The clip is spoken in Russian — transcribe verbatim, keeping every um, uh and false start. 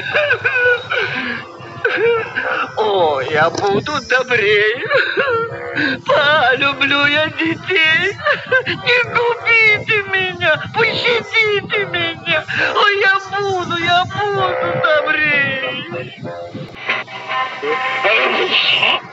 О, я буду добрее. Полюблю я детей. Не губите меня, пощадите меня. Ой, я буду, я буду добрее.